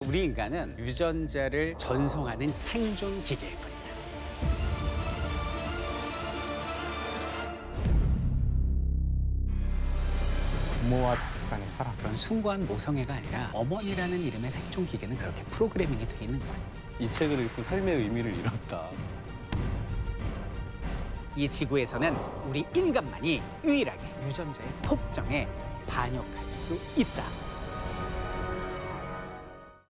우리 인간은 유전자를 전송하는 생존 기계일 뿐이다. 부모와 자식 간의 사랑. 그런 숭고한 모성애가 아니라 어머니라는 이름의 생존 기계는 그렇게 프로그래밍이 돼 있는 거야. 이 책을 읽고 삶의 의미를 잃었다. 이 지구에서는 우리 인간만이 유일하게 유전자의 폭정에 반역할 수 있다.